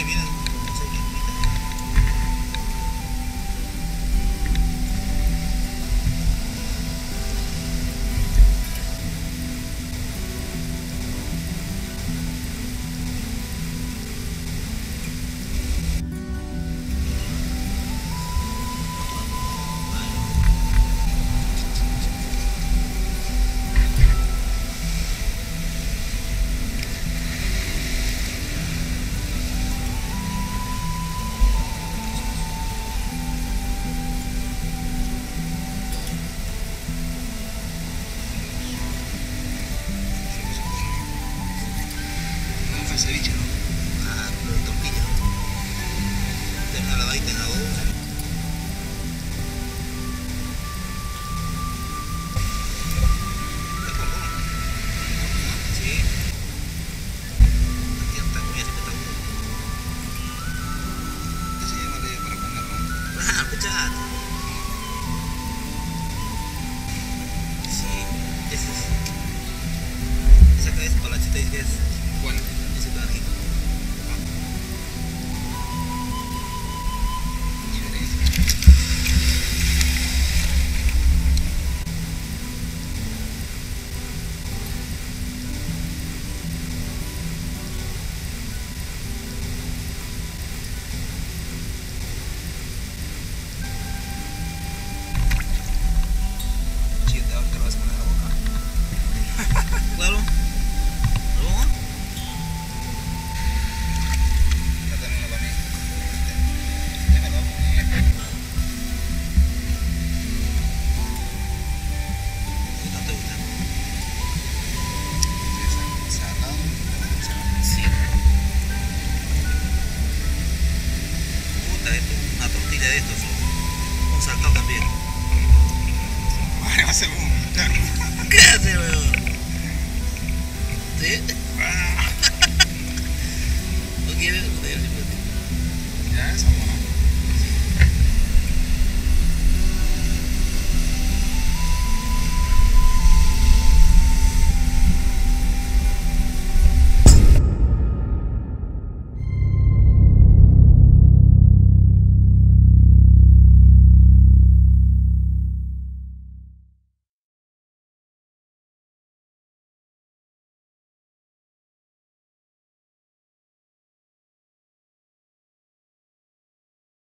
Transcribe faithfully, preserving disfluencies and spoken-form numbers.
viene, no sé quién invita. Ceviche, ¿no? Ah, una tortilla. De una lavadita en la boca. ¿Está con vos? Sí. Aquí está comida, siempre está uno. ¿Qué se llama de para comerlo? Ah, escuchad. Sí, ese es. Esa cabeza para la chita y es. ¿Cuál? Ese pedacito. Siguiente, ahora te lo vas a poner en la boca. Claro. ¿No? Sí. Puta, esto, una tortilla de estos, un saltado también. Ay, va a ser un carro. ¿Qué hace, weón? ¿Sí? ¿No quieres? Ya, esa buena.